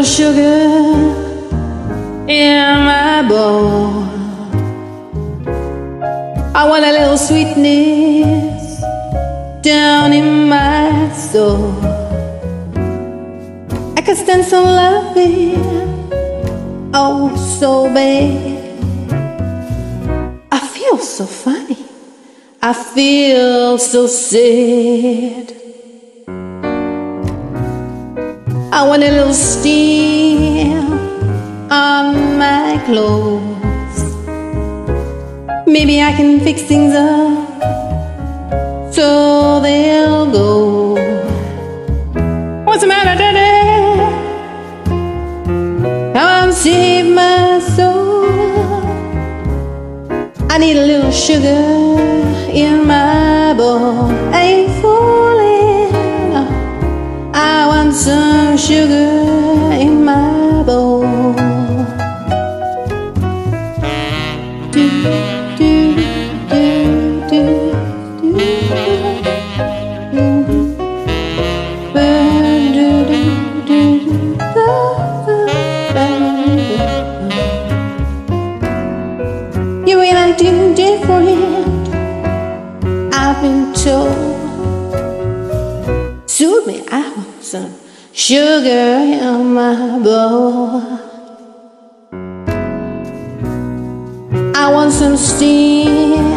little sugar in my bowl. I want a little sweetness down in my soul. I could stand some loving, oh so bad. I feel so funny, I feel so sad. I want a little steam on my clothes. Maybe I can fix things up so they'll go. What's the matter, Daddy? Come on, save my soul. I need a little sugar in my bowl. I ain't fooling. I want some sugar in my bowl. Do, do, do, do, do. You ain't acting different, I've been told. Soothe me, I want some sugar in my bowl. I want some steam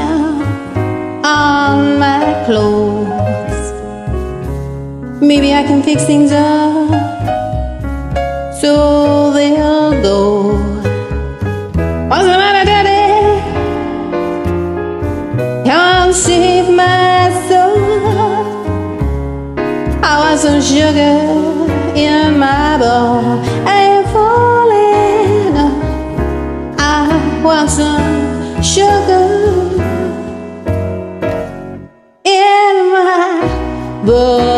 on my clothes. Maybe I can fix things up so they'll go. What's the matter, Daddy? Come save my soul. I want some sugar in my bowl. I ain't falling. I want some sugar in my bowl.